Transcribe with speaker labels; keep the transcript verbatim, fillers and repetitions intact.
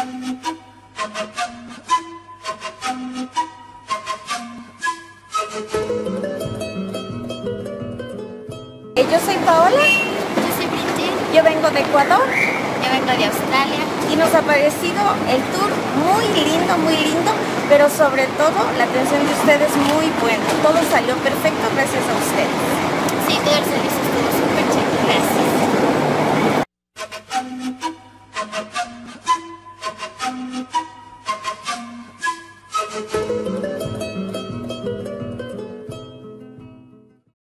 Speaker 1: Yo soy Paola.
Speaker 2: Yo soy Brigitte.
Speaker 1: Yo vengo de Ecuador.
Speaker 2: Yo vengo de Australia.
Speaker 1: Y nos ha parecido el tour muy lindo, muy lindo, pero sobre todo la atención de ustedes muy buena. Todo salió perfecto gracias a ustedes.
Speaker 2: Sí, todo el servicio estuvo súper chévere. Gracias.